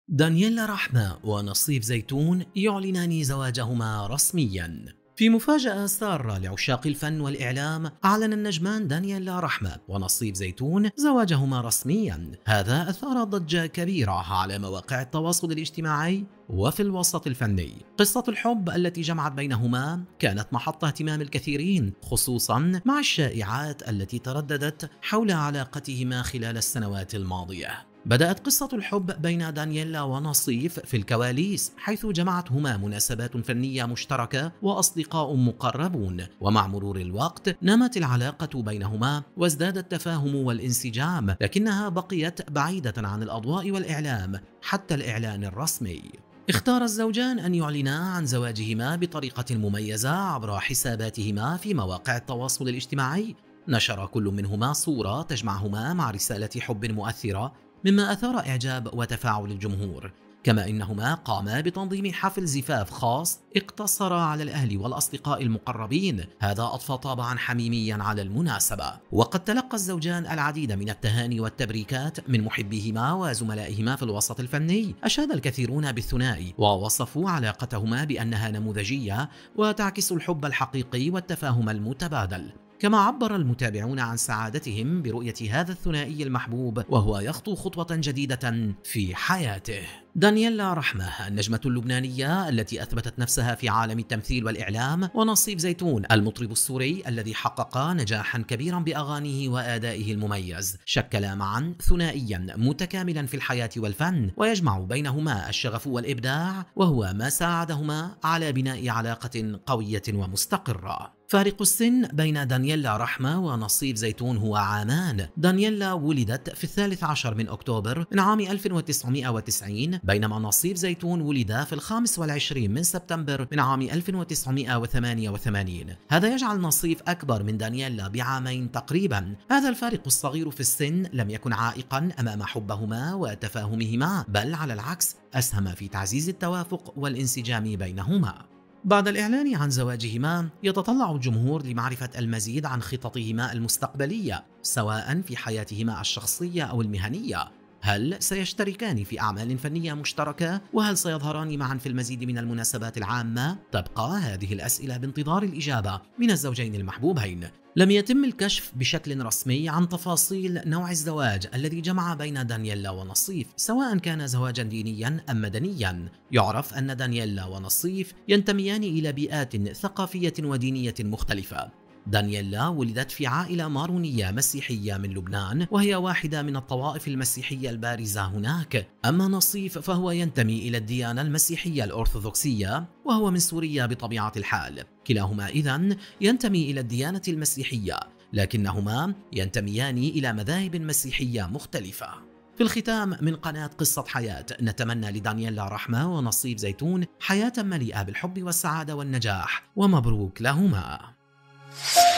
دانييلا رحمة ونصيف زيتون يعلنان زواجهما رسميا. في مفاجأة سارة لعشاق الفن والإعلام، أعلن النجمان دانييلا رحمة ونصيف زيتون زواجهما رسميا. هذا أثار ضجة كبيرة على مواقع التواصل الاجتماعي وفي الوسط الفني. قصة الحب التي جمعت بينهما كانت محط اهتمام الكثيرين، خصوصا مع الشائعات التي ترددت حول علاقتهما خلال السنوات الماضية. بدأت قصة الحب بين دانييلا ونصيف في الكواليس، حيث جمعتهما مناسبات فنية مشتركة وأصدقاء مقربون، ومع مرور الوقت نمت العلاقة بينهما وازداد التفاهم والانسجام، لكنها بقيت بعيدة عن الأضواء والإعلام حتى الإعلان الرسمي. اختار الزوجان أن يعلنا عن زواجهما بطريقة مميزة عبر حساباتهما في مواقع التواصل الاجتماعي. نشر كل منهما صورة تجمعهما مع رسالة حب مؤثرة، مما أثار إعجاب وتفاعل الجمهور. كما إنهما قاما بتنظيم حفل زفاف خاص اقتصر على الأهل والأصدقاء المقربين، هذا أضفى طابعا حميميا على المناسبة. وقد تلقى الزوجان العديد من التهاني والتبريكات من محبيهما وزملائهما في الوسط الفني. أشاد الكثيرون بالثنائي ووصفوا علاقتهما بأنها نموذجية وتعكس الحب الحقيقي والتفاهم المتبادل. كما عبر المتابعون عن سعادتهم برؤية هذا الثنائي المحبوب وهو يخطو خطوة جديدة في حياته. دانييلا رحمة النجمة اللبنانية التي أثبتت نفسها في عالم التمثيل والإعلام، ونصيف زيتون المطرب السوري الذي حقق نجاحا كبيرا بأغانيه وأدائه المميز، شكلا معا ثنائيا متكاملا في الحياة والفن، ويجمع بينهما الشغف والإبداع، وهو ما ساعدهما على بناء علاقة قوية ومستقرة. فارق السن بين دانييلا رحمة ونصيف زيتون هو عامان. دانييلا ولدت في 13 من أكتوبر من عام 1990، بينما نصيف زيتون ولد في 25 من سبتمبر من عام 1988. هذا يجعل نصيف أكبر من دانييلا بعامين تقريبا. هذا الفارق الصغير في السن لم يكن عائقا أمام حبهما وتفاهمهما، بل على العكس أسهم في تعزيز التوافق والانسجام بينهما. بعد الإعلان عن زواجهما يتطلع الجمهور لمعرفة المزيد عن خططهما المستقبلية، سواء في حياتهما الشخصية أو المهنية. هل سيشتركان في أعمال فنية مشتركة؟ وهل سيظهران معا في المزيد من المناسبات العامة؟ تبقى هذه الأسئلة بانتظار الإجابة من الزوجين المحبوبين. لم يتم الكشف بشكل رسمي عن تفاصيل نوع الزواج الذي جمع بين دانييلا ونصيف، سواء كان زواجا دينيا أم مدنيا. يعرف أن دانييلا ونصيف ينتميان إلى بيئات ثقافية ودينية مختلفة. دانييلا ولدت في عائلة مارونية مسيحية من لبنان، وهي واحدة من الطوائف المسيحية البارزة هناك. أما نصيف فهو ينتمي إلى الديانة المسيحية الأرثوذكسية، وهو من سوريا بطبيعة الحال. كلاهما إذن ينتمي إلى الديانة المسيحية، لكنهما ينتميان إلى مذاهب مسيحية مختلفة. في الختام من قناة قصة حياة، نتمنى لدانييلا رحمة ونصيف زيتون حياة مليئة بالحب والسعادة والنجاح، ومبروك لهما.